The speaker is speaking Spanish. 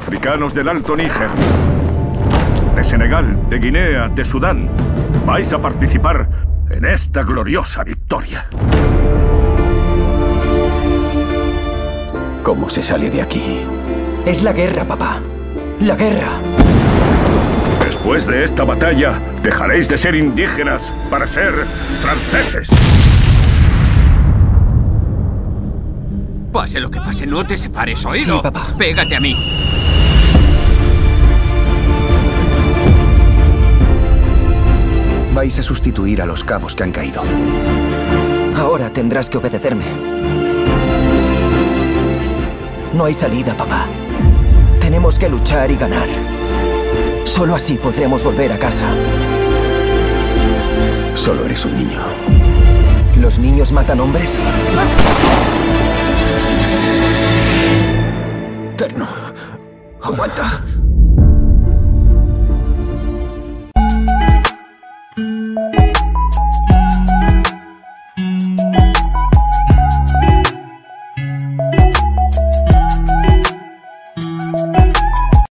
Africanos del Alto Níger, de Senegal, de Guinea, de Sudán, vais a participar en esta gloriosa victoria. ¿Cómo se sale de aquí? Es la guerra, papá. La guerra. Después de esta batalla, dejaréis de ser indígenas para ser franceses. Pase lo que pase, no te separes, ¿oído? Sí, papá. Pégate a mí. Vais a sustituir a los cabos que han caído. Ahora tendrás que obedecerme. No hay salida, papá. Tenemos que luchar y ganar. Solo así podremos volver a casa. Solo eres un niño. ¿Los niños matan hombres? Terno, aguanta.